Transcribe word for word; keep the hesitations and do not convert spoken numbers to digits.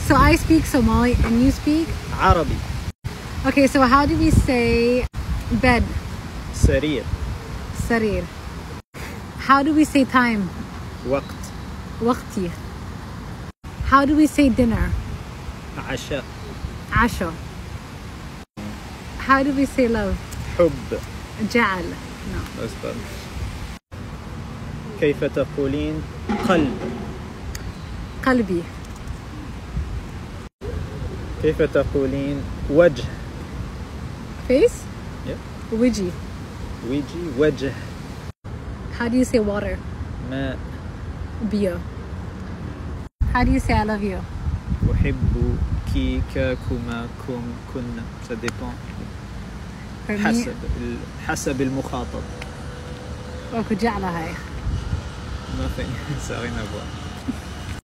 So I speak Somali and you speak? Arabic. Okay, so how do we say bed? سرير. Sarir. How do we say time? وقت. Waqti. How do we say dinner? عشاء. Asha. How do we say love? حب. Ja'al. No. أصبر. كيف تقولين قلب؟ Qalbi. كيف تقولين وجه؟ Face? Yep. Wiji. وجه وجه. How do you say water? ماء. Bio. How do you say I love you? أحبك كما كم كنا. Ça dépend. For me, حسب حسب المخاطب. وكجعلها هاي. Nothing. Ça n'a rien à voir.